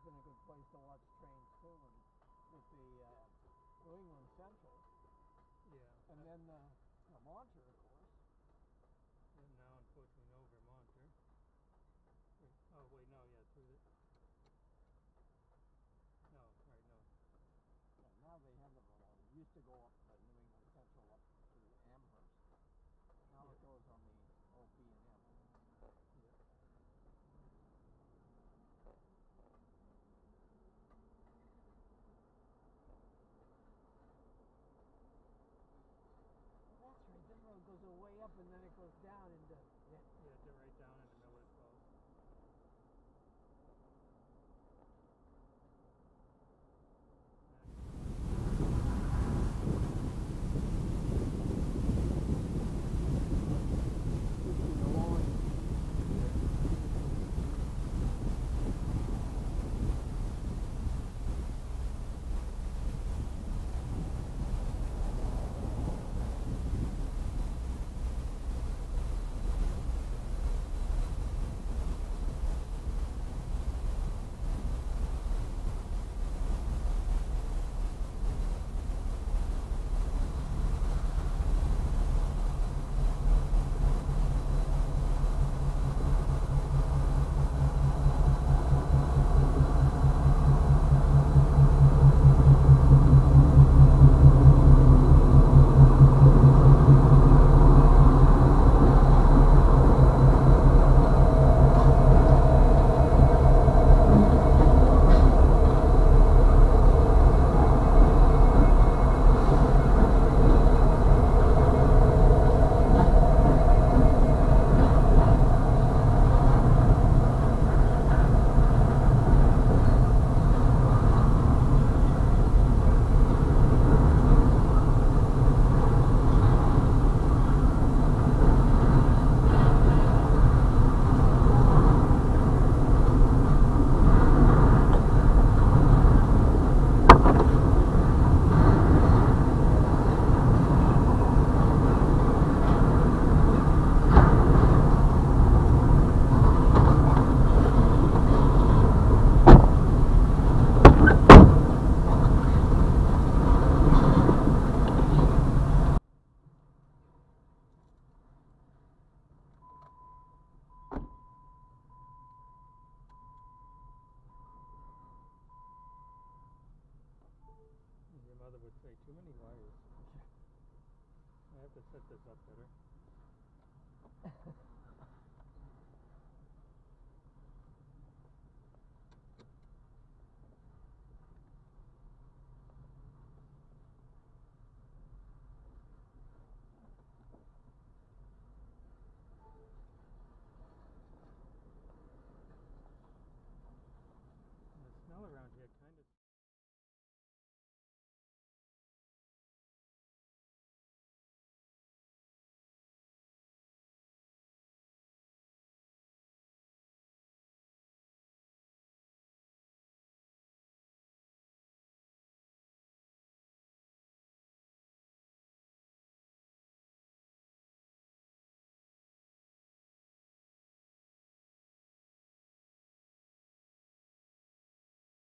been a good place to watch trains too, and with the New England Central. Yeah. And then Vermonter, of course. And now, unfortunately, no Vermonter. Oh, wait, no, yeah, through the... No, right, no. Yeah, now they have the Vermonter. It used to go up the New England Central up to Amherst. Now it goes on the OP and M. Yeah. That's right, this road goes way up and then it goes down into... Yeah, right down into Miller's Falls. Your mother would say, too many wires. I have to set this up better.